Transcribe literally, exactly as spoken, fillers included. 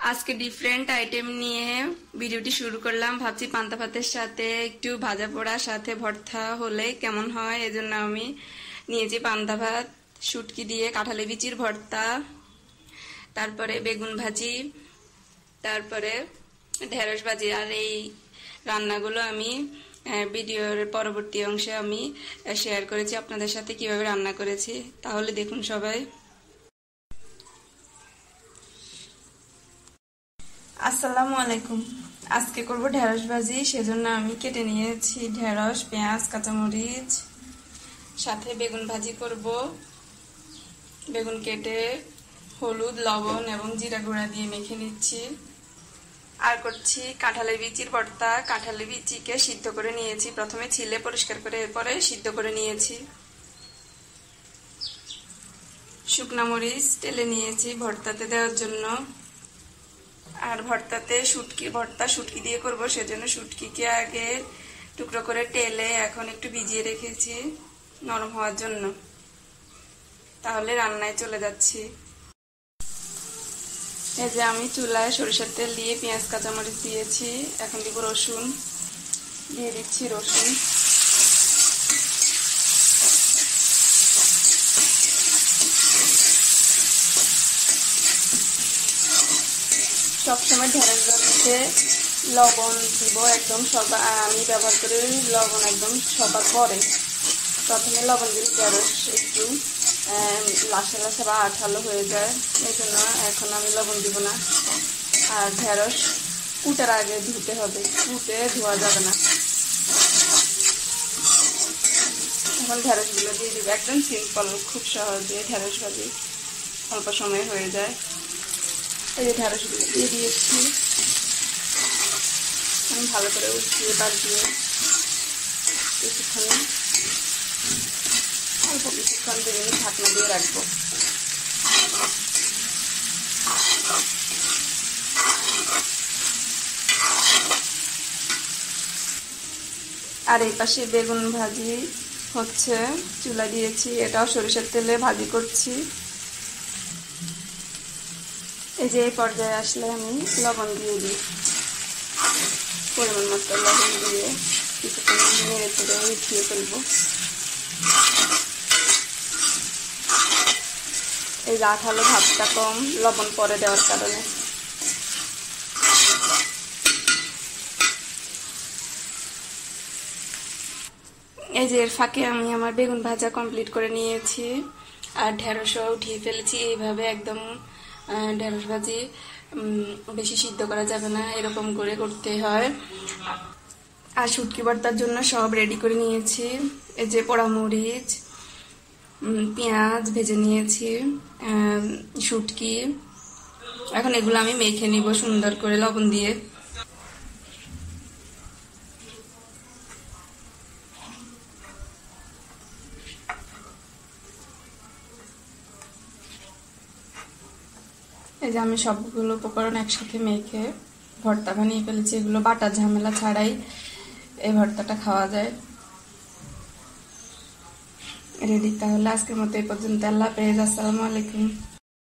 আজকে different item নিয়ে ভিডিওটি শুরু করলাম। ভাবছি পান্তা ভাতের সাথে একটু ভাজা পোড়া সাথে ভর্তা হলে কেমন হয়, এজন্য আমি নিয়েছি পান্তা ভাত, শুটকি দিয়ে কাঁঠালি বিচির ভর্তা, তারপরে বেগুন ভাজি, তারপরে ঢেঁড়স ভাজি। আর এই রান্নাগুলো আমি ভিডিওর পরবর্তী অংশে আমি শেয়ার করেছি আপনাদের সাথে কিভাবে রান্না করেছি, তাহলে দেখুন সবাই। আসসালামু আলাইকুম। আজকে করব ঢেঁড়স ভাজি, সেজন্য আমি কেটে নিয়েছি ঢেঁড়স, পেঁয়াজ, কাঁচামরিচ, সাথে বেগুন ভাজি করব। বেগুন কেটে হলুদ, লবণ এবং জিরা গুঁড়া দিয়ে মেখে নিচ্ছি। আর করছি কাঁঠালের বিচির ভর্তা। কাঁঠালের বিচিকে সিদ্ধ করে নিয়েছি, প্রথমে ছিলে পরিষ্কার করে এরপরে সিদ্ধ করে নিয়েছি। শুকনা মরিচ তেলে নিয়েছি ভর্তাতে দেওয়ার জন্য। আর ভর্তাতে শুটকি ভর্তা শুটকি দিয়ে করব, সেজন্য শুটকিকে আগে টুকরো করে তেলে এখন একটু ভিজিয়ে রেখেছি নরম হওয়ার জন্য, তাহলে রান্নায় চলে যাচ্ছি। এই যে আমি চুলায় সরিষার তেল দিয়ে পেঁয়াজ কাঁচামরিচ দিয়েছি, এখন দিব রসুন, দিয়ে দিচ্ছি রসুন। সবসময় ঢেঁড়স ভাজিতে লবণ দিব একদম সবা আমি ব্যবহার করি লবণ একদম সবার পরে। প্রথমে লবণ দিলে ঢেঁড়স একটু লাসা লাসা বা আঠালো হয়ে যায়, এই জন্য এখন আমি লবণ দিব না। আর ঢেঁড়স কুটার আগে ধুতে হবে, কুটে ধোয়া যাবে না। এখন ঢেঁড়সগুলো দিয়ে দিব, একদম সিম্পল, খুব সহজে ঢেঁড়স ভাজি অল্প সময় হয়ে যায়। এই যে ঢেঁড়সগুলো দিয়ে দিয়েছি, আমি ভালো করে উঠিয়ে পাল্টিয়ে কিছুক্ষণ অল্প কিছুক্ষণ দিয়ে ঢাকনা দিয়ে রাখবো। আর এই পাশে বেগুন ভাজি হচ্ছে, চুলা দিয়েছি, এটাও সরিষার তেলে ভাজি করছি। এই যে এই পর্যায়ে আসলে আমি লবণ দিয়ে দিই, পরিমাণ মতো লবণ দিয়ে কিছুক্ষণ নেড়ে চেড়ে উঠিয়ে ফেলবো। এই যে আঠালো ভাবটা কম লবণ পরে দেওয়ার কারণে। এই যে এর ফাঁকে আমি আমার বেগুন ভাজা কমপ্লিট করে নিয়েছি, আর ঢেঁড়সও উঠিয়ে ফেলেছি। এইভাবে একদম ঢেঁড়স ভাজি বেশি সিদ্ধ করা যাবে না, এরকম করে করতে হয়। আর শুটকি ভর্তার জন্য সব রেডি করে নিয়েছি। এই যে পোড়া মরিচ, পেঁয়াজ ভেজে নিয়েছি, শুটকি, এখন এগুলো আমি মেখে নিব সুন্দর করে লবণ দিয়ে। এই যে আমি সবগুলো উপকরণ একসাথে মেখে ভর্তা বানিয়ে ফেলেছি। এগুলো বাটার ঝামেলা ছাড়াই এই ভর্তাটা খাওয়া যায়। রেডি, তাহলে আজকের মতো এই পর্যন্ত। আল্লাহ হাফেজ, আসসালামু আলাইকুম।